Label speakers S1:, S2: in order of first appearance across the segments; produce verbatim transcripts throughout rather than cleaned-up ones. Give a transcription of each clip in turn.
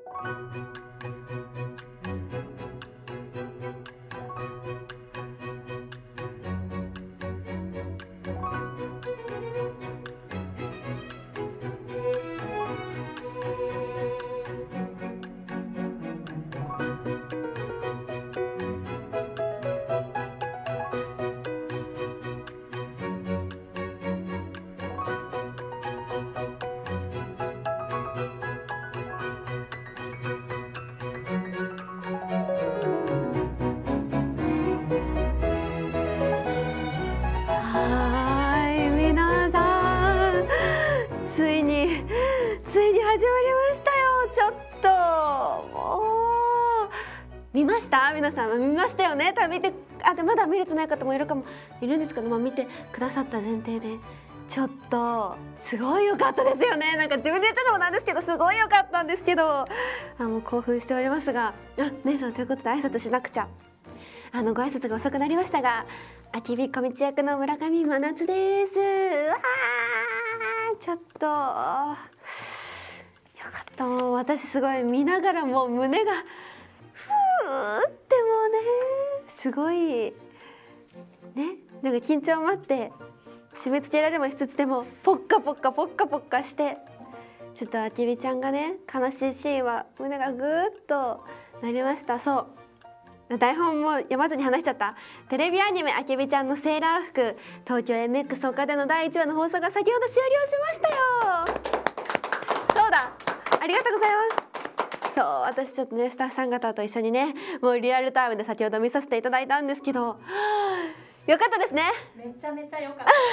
S1: 見ました？皆さん見ましたよね。多分見て、あ、でまだ見れてない方もいるかもいるんですけど、まあ、見てくださった前提でちょっとすごい良かったですよね。なんか自分で言ったのもなんですけど、すごい良かったんですけど、あもう興奮しておりますが、あ姉さんということで挨拶しなくちゃ。あのご挨拶が遅くなりましたが、あきびこみち役の村上真夏です。うわーちょっとよかった。もう私すごい見ながらもう胸がふーってもうねすごいね、なんか緊張もあって締め付けられもしつつでもポッカポッカポッカポッカして、ちょっとあきびちゃんがね悲しいシーンは胸がぐーっとなりました。そう台本も読まずに話しちゃった。テレビアニメ「あきびちゃんのセーラー服」東京 エムエックス 他でのだいいちわの放送が先ほど終了しましたよ。そうだ、ありがとうございます。そう私ちょっとねスタッフさん方と一緒にねもうリアルタイムで先ほど見させていただいたんですけど、よかったですね。
S2: めちゃめちゃ良かった。
S1: そう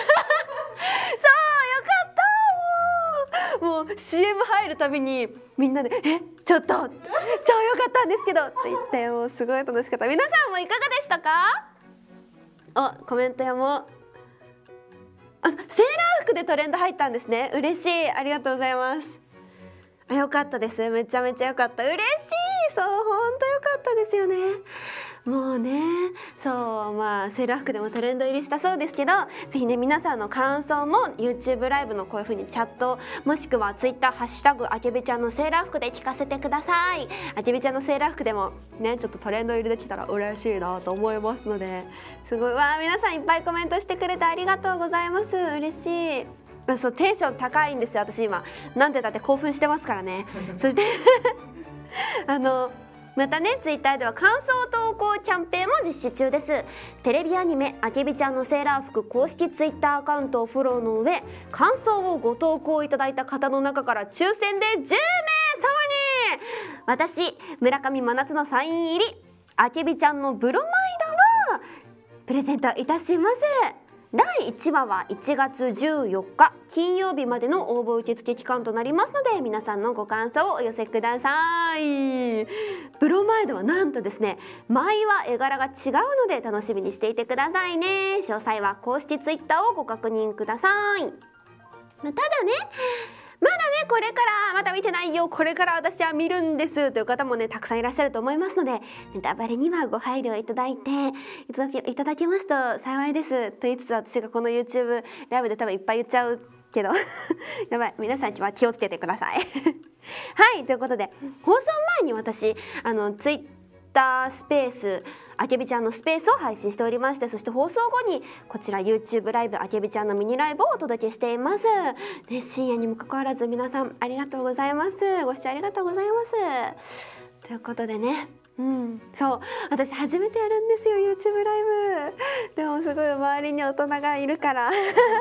S1: よかった。もうもう シーエム 入るたびにみんなで「えちょっと超良かったんですけど」って言ってもうすごい楽しかった。皆さんもいかがでしたか？あコメントやもあセーラー服でトレンド入ったんですね。嬉しい、ありがとうございます。あよかったです。めちゃめちゃよかった。嬉しい。そう本当よかったですよね。もうねそうまあセーラー服でもトレンド入りしたそうですけど、ぜひね皆さんの感想も YouTube ライブのこういう風にチャットもしくは Twitter ハッシュタグあけびちゃんのセーラー服で聞かせてください。あけびちゃんのセーラー服でもねちょっとトレンド入りできたら嬉しいなと思いますので、すごいわ皆さんいっぱいコメントしてくれてありがとうございます。嬉しい。そうテンション高いんですよ私今。なんてだって興奮してますからね。そしてあのまたねツイッターでは感想投稿キャンペーンも実施中です。テレビアニメ「あけびちゃんのセーラー服」公式ツイッターアカウントをフォローの上感想をご投稿いただいた方の中から抽選でじゅうめいさまに私村上真夏のサイン入りあけびちゃんのブロマイドをプレゼントいたします。だいいちわはいちがつじゅうよっか金曜日までの応募受付期間となりますので、皆さんのご感想をお寄せください。ブロマイドはなんとですね毎話絵柄が違うので楽しみにしていてくださいね。詳細は公式ツイッターをご確認ください。ただねまだねこれからまだ見てないよ、これから私は見るんですという方もねたくさんいらっしゃると思いますので、ネタバレにはご配慮いただいていただけいただけますと幸いですと言いつつ、私がこの YouTube ライブで多分いっぱい言っちゃうけどやばい、皆さんは気をつけてくださいはいということで放送前に私あの Twitter スペースあけびちゃんのスペースを配信しておりまして、そして放送後にこちら YouTube ライブあけびちゃんのミニライブをお届けしています、ね、深夜にもかかわらず皆さんありがとうございます。ご視聴ありがとうございますということでね、うんそう私初めてやるんですよ YouTube ライブ。でもすごい周りに大人がいるから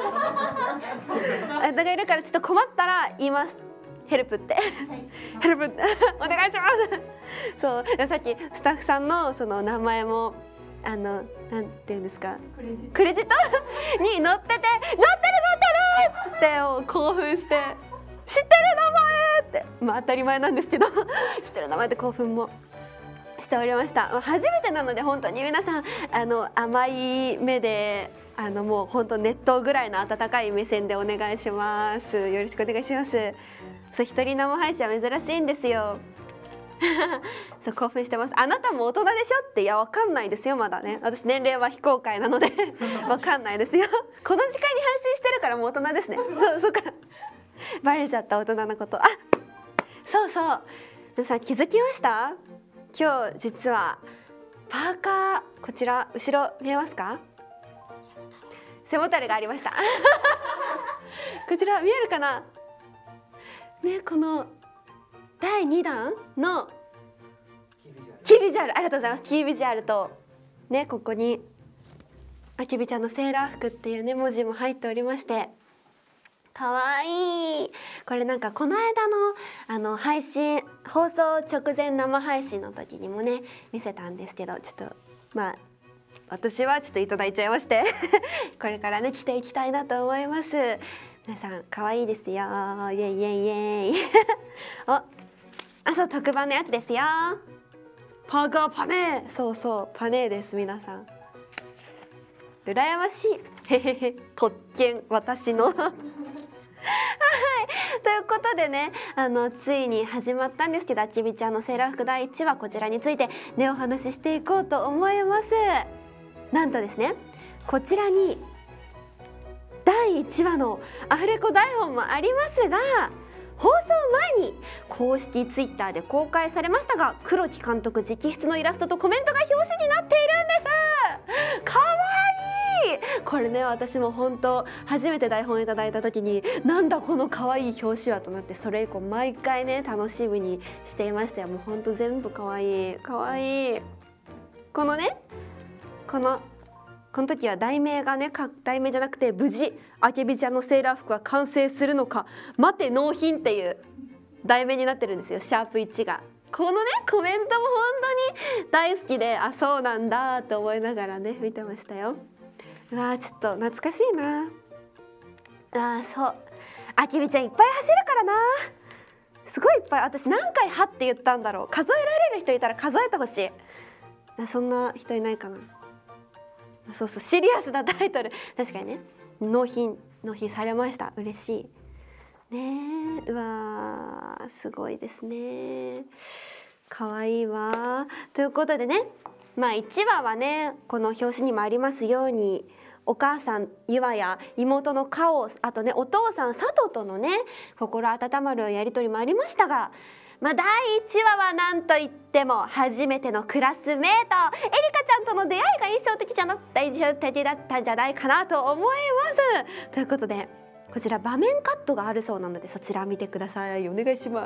S1: 大人がいるからちょっと困ったら言います。ヘルプって、はい、ヘルプってお願いしますそうさっきスタッフさんのその名前もあのなんていうんですかクレジットに載ってて「載ってる載ってる!」っつって興奮して「知ってる名前!」ってまあ当たり前なんですけど知ってる名前で興奮もしておりました。初めてなので本当に皆さんあの甘い目であのもう本当熱湯ぐらいの温かい目線でお願いします。よろしくお願いします。そう一人生配信は珍しいんですよそう興奮してます。あなたも大人でしょって、いやわかんないですよまだね。私年齢は非公開なのでわかんないですよこの時間に配信してるからもう大人ですねそうそうかバレちゃった大人のこと。あそうそう皆さん気づきました？今日実はパーカー、こちら後ろ見えますか？背もたれがありましたこちら見えるかなね、このだいにだんのキービジュアル、ありがとうございます。キービジュアルとね、ここにあきびちゃんのセーラー服っていうね文字も入っておりまして、かわいい。これなんかこの間のあの配信、放送直前生配信の時にもね見せたんですけど、ちょっとまあ私はちょっといただいちゃいましてこれからね着ていきたいなと思います。皆さん可愛いですよ。イエイイエイイエイお、あ、そう、特番のやつですよ。パーカーパネー、そうそうパネーです。皆さん羨ましいへへへ、特権私のはい、ということでね、あのついに始まったんですけど、あきびちゃんのセーラー服だいいちわ、こちらについてねお話ししていこうと思います。なんとですね、こちらにだいいちわのアフレコ台本もありますが、放送前に公式ツイッターで公開されましたが、黒木監督直筆のイラストとコメントが表紙になっているんです。かわいい。これね、私も本当初めて台本いただいた時になんだこのかわいい表紙はとなって、それ以降毎回ね楽しみにしていましたよ。もう本当全部かわいいかわいい。このね、このこの時は題名がね、題名じゃなくて、無事あけびちゃんのセーラー服は完成するのか待て納品っていう題名になってるんですよ、シャープいちが。このねコメントも本当に大好きで、あ、そうなんだと思いながらね見てましたよ。うわー、ちょっと懐かしいな。あー、そう、あけびちゃんいっぱい走るからな。すごいいっぱい。私何回「は」って言ったんだろう。数えられる人いたら数えてほしい。そんな人いないかな。そうそう、シリアスなタイトル。確かにね、納品納品されました。嬉しいね。うわー、すごいですね。可愛いわ。ということでね、まあいちわはね、この表紙にもありますように、お母さんゆわや妹のかお、あとねお父さんさととのね心温まるやり取りもありましたが、まあ、だいいちわはなんといっても初めてのクラスメートエリカちゃんとの出会いが印象的じゃな印象的だったんじゃないかなと思います。ということで、こちら場面カットがあるそうなので、そちら見てください。お願いします。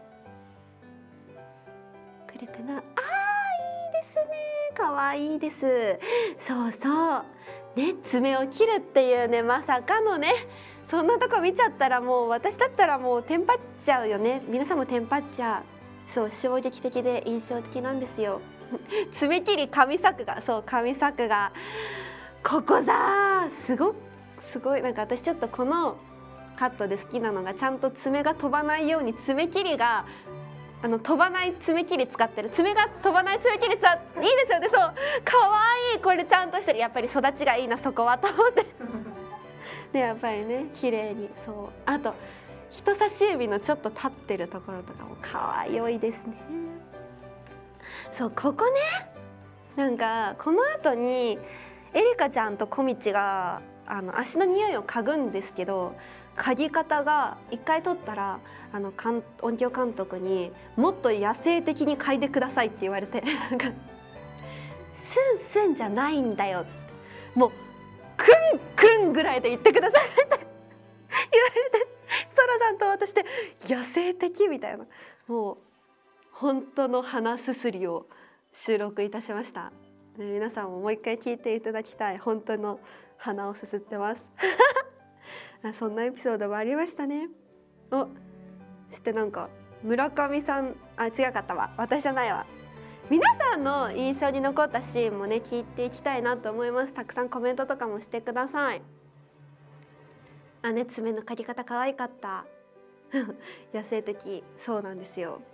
S1: くるかな。あー、いいですね。可愛いです。そうそうね、爪を切るっていうね、まさかのね、そんなとこ見ちゃったらもう私だったらもうテンパっちゃうよね。皆さんもテンパっちゃう。そう、衝撃的で印象的なんですよ爪切り神作画、そう神作画、ここだー、すごすごい。なんか私ちょっとこのカットで好きなのが、ちゃんと爪が飛ばないように爪切りがあの飛ばない爪切り使ってる。爪が飛ばない爪切り使っていいですよね。そう、かわいい。これちゃんとしてる。やっぱり育ちがいいなそこはと思ってでやっぱりね綺麗に。そう、あと人差し指のちょっと立ってるところとかもかわいいですね。そう、ここね、なんかこの後にエリカちゃんとコミチがあの足の匂いを嗅ぐんですけど、嗅ぎ方が一回取ったらあの音響監督にもっと野生的に嗅いでくださいって言われてなんかスンスンじゃないんだよって、もうクンクンぐらいで言ってくださいって言われて、ソラさんと私で野生的みたいな、もう本当の鼻すすりを収録いたしました。で皆さんももう一回聞いていただきたい。本当の鼻をすすってますそんなエピソードもありましたね。お、そしてなんか村上さん、あ、違かったわ、私じゃないわ。皆さんの印象に残ったシーンもね聞いていきたいなと思います。たくさんコメントとかもしてください。あね、爪の刈り方可愛かった野生的。そうなんですよ。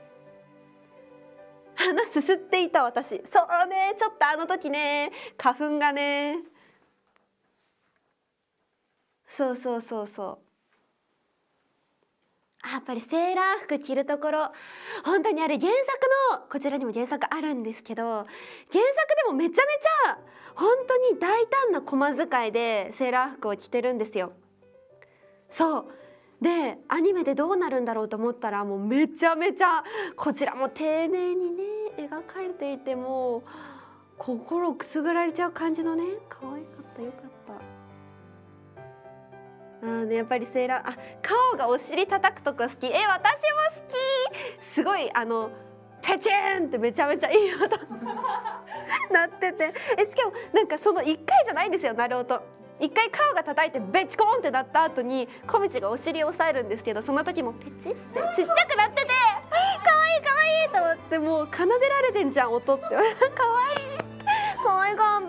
S1: 鼻すすっていた私。そうね、ちょっとあの時ね花粉がね、そうそうそうそう、やっぱりセーラー服着るところ、本当にあれ原作の、こちらにも原作あるんですけど、原作でもめちゃめちゃ本当に大胆な小間使いでセーラー服を着てるんですよ。そうでアニメでどうなるんだろうと思ったらもうめちゃめちゃこちらも丁寧にね描かれていて、もう心くすぐられちゃう感じのね、可愛かった、よかった。あーね、やっぱりセーラー、あ、顔がお尻叩くとこ好き。え、私も好き。すごいあのペチーンってめちゃめちゃいい音なってて、え、しかもなんかそのいっかいじゃないんですよ、鳴る音。一回顔が叩いてベチコーンってなった後に小道がお尻を押さえるんですけど、その時もペチってちっちゃくなってて、可愛い可愛いと思って、もう奏でられてんじゃん音って可愛い可愛かった。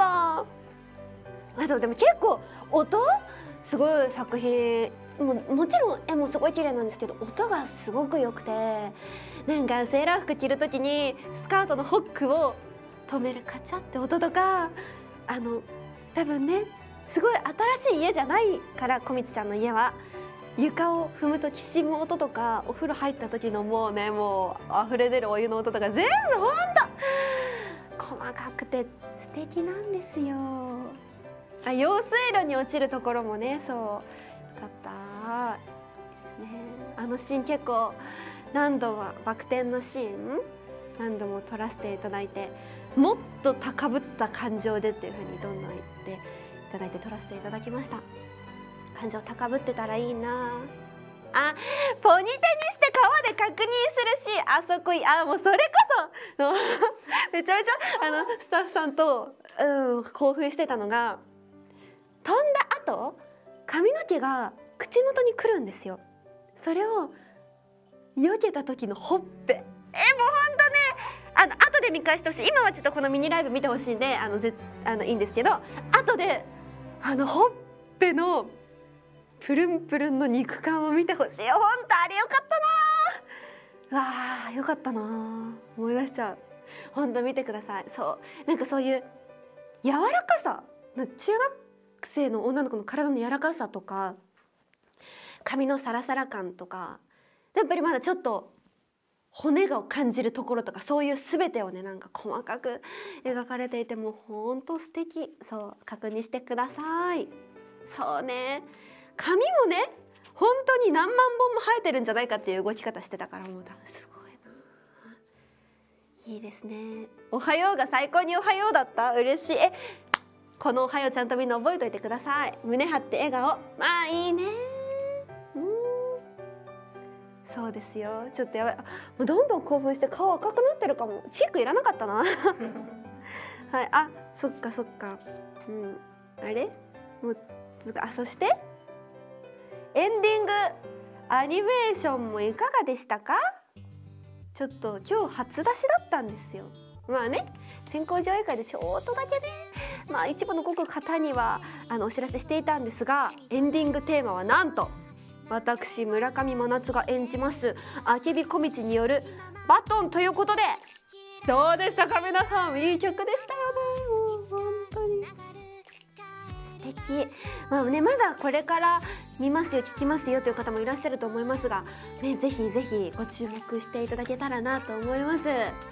S1: あとでも結構音すごい作品、ももちろん絵もすごい綺麗なんですけど、音がすごく良くて、なんかセーラー服着る時にスカートのホックを止めるカチャって音とか、あの多分ねすごい新しい家じゃないから、こみちちゃんの家は床を踏むときしむ音とか、お風呂入った時のもうね、もう溢れ出るお湯の音とか全部ほんと細かくて素敵なんですよ。あ、用水路に落ちるところもね、そうよかったね。あのシーン結構何度も、バク転のシーン何度も撮らせていただいて、もっと高ぶった感情でっていう風にどんどん言っていただいて撮らせていただきました。感情高ぶってたらいいなあ。ポニテにして川で確認するし、あそこいい。あ、もうそれこそめちゃめちゃあのスタッフさんと、うん、興奮してたのが、飛んだ後髪の毛が口元に来るんですよ。それを避けた時のほっぺ、え、もうほんとね、あの後で見返してほしい。今はちょっとこのミニライブ見てほしいんで、あのぜあのいいんですけど、後であのほっぺのプルンプルンの肉感を見てほしい。ほんとあれよかったな。わあ、よかったな、思い出しちゃう。ほんと見てください。そうなんかそういう柔らかさ、中学生の女の子の体の柔らかさとか、髪のサラサラ感とか、やっぱりまだちょっと骨が感じるところとか、そういう全てをね、なんか細かく描かれていて、もうほんと素敵。そう確認してください。そうね、髪もね本当に何万本も生えてるんじゃないかっていう動き方してたから、もうすごいな、いいですね。おはようが最高におはようだった。嬉しい。え、このおはようちゃんとみんな覚えておいてください。胸張って笑顔、まあいいね。うん、そうですよ。ちょっとやばい、もうどんどん興奮して顔赤くなってるかも。チークいらなかったなはい、あ、そっかそっか、うん、あれもうあ、そしてエンディングアニメーションもいかがでしたか？ちょっと今日初出しだったんですよ。まあね、先行上映会でちょっとだけね、まあ一部のごく方にはあのお知らせしていたんですが、エンディングテーマはなんと私村上真夏が演じますあけびこみちによるバトンということで、どうでしたか皆さん。いい曲でしたよね。もう本当に素敵。まあね、まだこれから見ますよ、聞きますよという方もいらっしゃると思いますが、ね、ぜひぜひご注目していただけたらなと思います。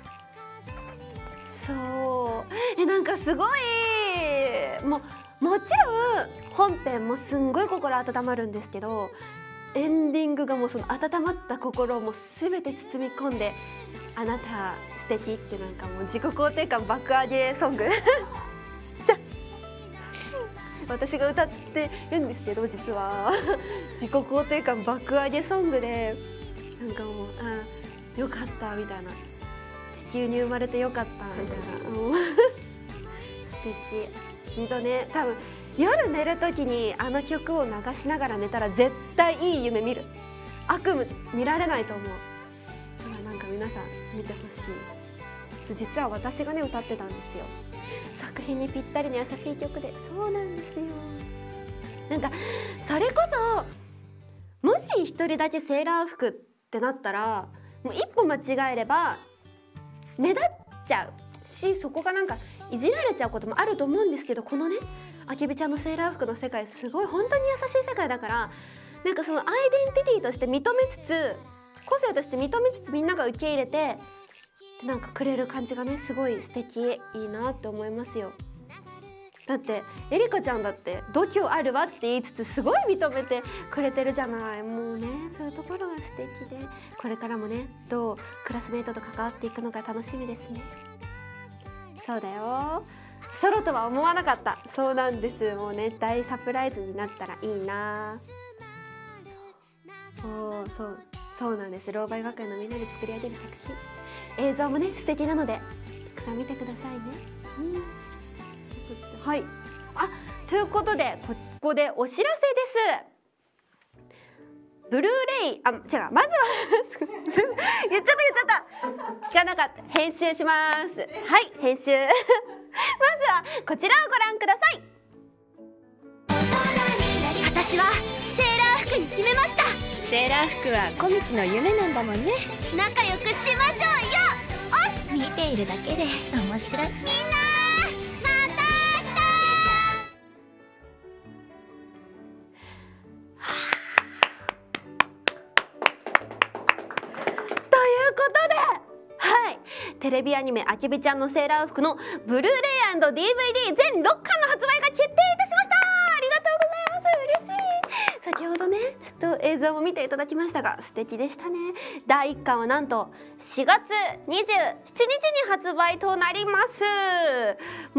S1: そうえ、なんかすごい、もうもちろん本編もすんごい心温まるんですけど、エンディングがもうその温まった心をもう全て包み込んで、あなた素敵ってなんかもう自己肯定感爆上げソングじゃ私が歌ってるんですけど、実は自己肯定感爆上げソングで、なんかもうあよかったみたいな、地球に生まれてよかったみたいな、もう素敵。ほんとね、多分夜寝る時にあの曲を流しながら寝たら絶対いい夢見る。悪夢見られないと思う。だからなんか皆さん見てほしい。実は私がね歌ってたんですよ。作品にぴったりの優しい曲で。そうなんですよ。なんかそれこそもし一人だけセーラー服ってなったら、もう一歩間違えれば目立っちゃうし、そこがなんかいじられちゃうこともあると思うんですけど、このねあけびちゃんのセーラー服の世界、すごい本当に優しい世界だから、なんかそのアイデンティティとして認めつつ、個性として認めつつ、みんなが受け入れてなんかくれる感じがね、すごい素敵、いいなって思いますよ。 だってエリカちゃんだって度胸あるわって言いつつすごい認めてくれてるじゃない。もうね、そういうところが素敵で、これからもね、どうクラスメートと関わっていくのか楽しみですね。そうだよ、ソロとは思わなかった。そうなんです。もうね、大サプライズになったらいいな。そうそうそうなんです。ローバイ学園のみんなで作り上げる作品、映像もね素敵なのでたくさん見てくださいね。うんはい、あ、ということでここでお知らせです。ブルーレイ、あ、違う、まずは言っちゃった言っちゃった聞かなかった。編集します。はい、編集まずはこちらをご覧ください。
S2: 私はセーラー服に決めました。
S3: セーラー服は小道の夢なんだもんね。
S2: 仲良くしましょうよ。おっ、見ているだけで面白い。みんな
S1: テレビアニメあけびちゃんのセーラー服のブルーレイ&ディーブイディー 全ろっかんの発売が決定いたしました。ありがとうございます。嬉しい。先ほどねちょっと映像も見ていただきましたが素敵でしたね。だいいっかんはなんとしがつにじゅうしちにちに発売となります。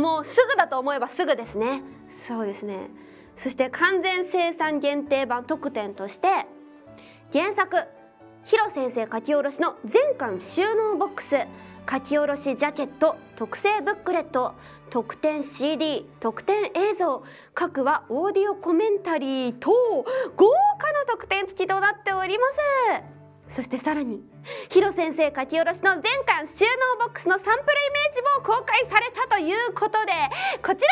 S1: もうすぐだと思えばすぐですね。そうですね。そして完全生産限定版特典として原作広先生書き下ろしの全巻収納ボックス、書き下ろしジャケット、特製ブックレット、特典 シーディー、特典映像、各はオーディオコメンタリー等豪華な特典付きとなっております。そしてさらに広先生書き下ろしの全巻収納ボックスのサンプルイメージも公開されたということでこちらです。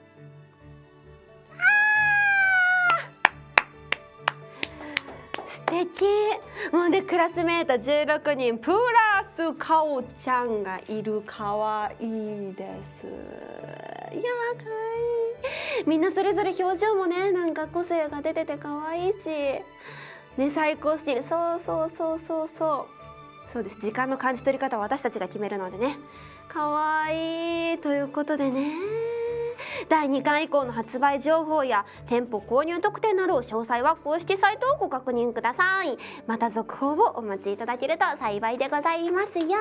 S1: 素敵。もうねクラスメートじゅうろくにんプラスかおちゃんがいる。かわいいです。いやーかわいい。みんなそれぞれ表情もねなんか個性が出ててかわいいしね、最高スティール。そうそうそうそうそうそうです。時間の感じ取り方は私たちが決めるのでね、かわいい。ということでね、だいにかん以降の発売情報や店舗購入特典など詳細は公式サイトをご確認ください。また続報をお待ちいただけると幸いでございますよ。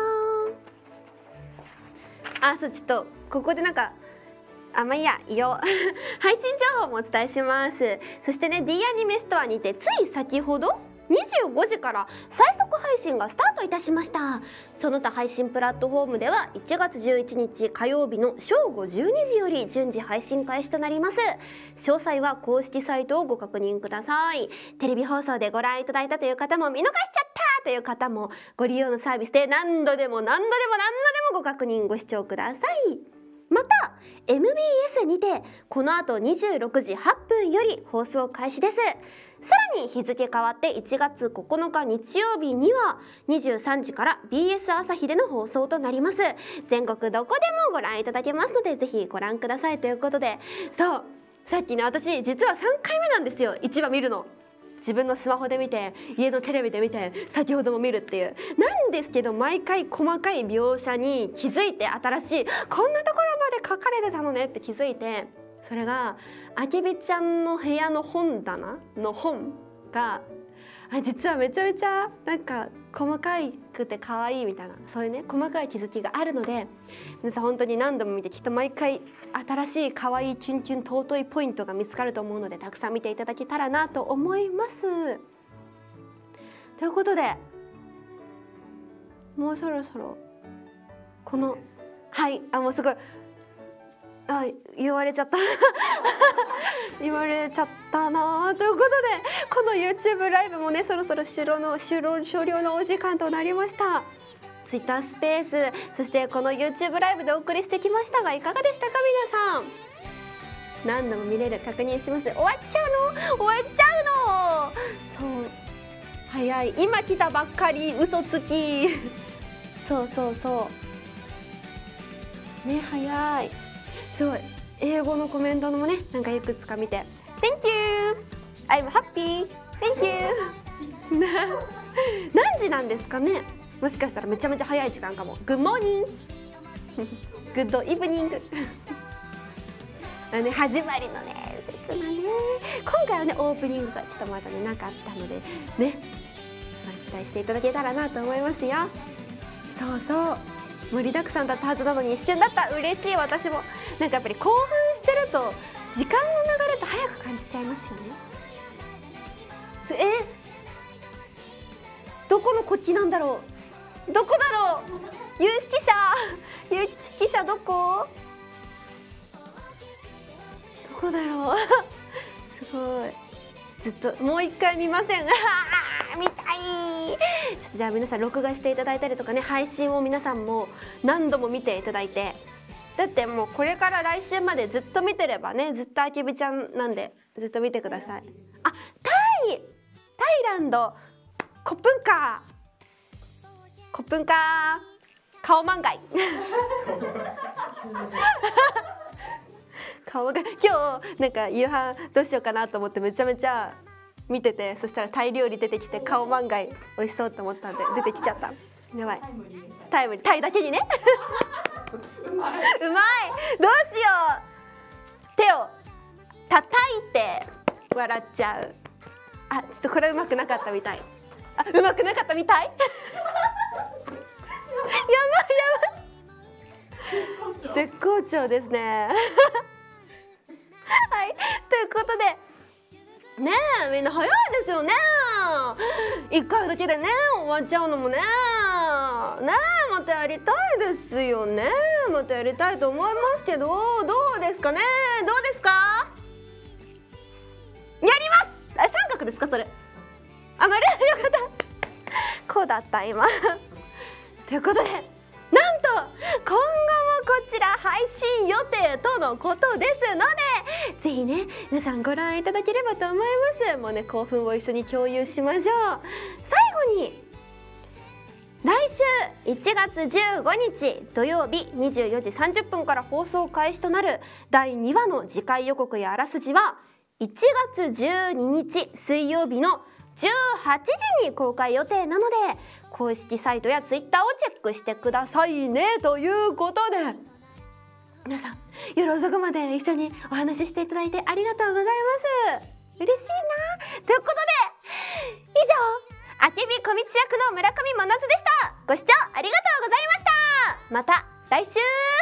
S1: あ、そう、ちょっとここでなんかあ、まあいいや、いいよ配信情報もお伝えします。そしてね D アニメストアにてつい先ほどにじゅうごじから最速配信がスタートいたしました。その他配信プラットフォームではいちがつじゅういちにち火曜日の正午じゅうにじより順次配信開始となります。詳細は公式サイトをご確認ください。テレビ放送でご覧いただいたという方も見逃しちゃったという方もご利用のサービスで何度でも何度でも何度でもご確認ご視聴ください。また エムビーエス にてこの後にじゅうろくじはっぷんより放送開始です。さらに日付変わっていちがつここのか日曜日にはにじゅうさんじから ビーエス 朝日での放送となります。全国どこでもご覧いただけますのでぜひご覧くださいということで、そうさっきね私実はさんかいめなんですよ、いちわ見るの。自分のスマホで見て家のテレビで見て先ほども見るっていうなんですけど、毎回細かい描写に気づいて新しいこんなところまで書かれてたのねって気づいて、それがあけびちゃんの部屋の本棚の本があ実はめちゃめちゃなんか細かくて可愛いみたいな、そういうね細かい気づきがあるので皆さん本当に何度も見てきっと毎回新しい可愛いキュンキュン尊いポイントが見つかると思うのでたくさん見ていただけたらなと思います。ということでもうそろそろこのはいあもうすごいあ言われちゃった言われちゃったなということでこの YouTube ライブもねそろそろ終了の終了終了のお時間となりました。 Twitter スペースそしてこの YouTube ライブでお送りしてきましたがいかがでしたか皆さん。何度も見れる確認します。終わっちゃうの終わっちゃうのそう早い今来たばっかり嘘つきそうそうそうね早いすごい英語のコメントもねなんかいくつか見て Thank you I'm happy Thank you 何時なんですかね。もしかしたらめちゃめちゃ早い時間かも。 Good morning Good evening あのね、始まりのね切なね、今回はねオープニングがちょっとまだねなかったのでね、まあ、期待していただけたらなと思いますよ。そうそう、盛りだくさんだったはずなのに一瞬だった。嬉しい。私もなんかやっぱり興奮してると時間の流れって早く感じちゃいますよね。え、どこの国旗なんだろう、どこだろう、有識者有識者どこどこだろうすごい、ずっともう一回見ません見たい。ちょっとじゃあ皆さん録画していただいたりとかね、配信を皆さんも何度も見ていただいて、だってもうこれから来週までずっと見てればね、ずっとあきびちゃんなんでずっと見てください。あ、タイタイランドコップンカーコップンカー顔漫画顔が今日なんか夕飯どうしようかなと思ってめちゃめちゃ見てて、そしたらタイ料理出てきて顔漫画美味しそうと思ったんで出てきちゃった。やばい、タイムリー、タイだけにねうまい、どうしよう、手を叩いて笑っちゃう。あ、ちょっとこれうまくなかったみたい。あ、うまくなかったみたいやばいやばい絶好調ですねはい、ということでねえ、みんな早いですよね。いっかいだけでね終わっちゃうのもね、ねえ、またやりたいですよね。またやりたいと思いますけど、どうですかね、どうですか。やります。あ、三角ですかそれ。あ、丸、よかったこうだった今ということで、なんと今後もこちら配信予定とのことですので、ぜひね皆さんご覧いただければと思います。もうね興奮を一緒に共有しましょう。最後に来週いちがつじゅうごにち土曜日にじゅうよじさんじゅっぷんから放送開始となるだいにわの次回予告やあらすじはいちがつじゅうににち水曜日のじゅうはちじに公開予定なので、公式サイトやツイッターをチェックしてくださいね。ということで皆さん夜遅くまで一緒にお話ししていただいてありがとうございます。嬉しいな。ということで以上、あけび小道役の村上真夏でした。ご視聴ありがとうございました。また来週。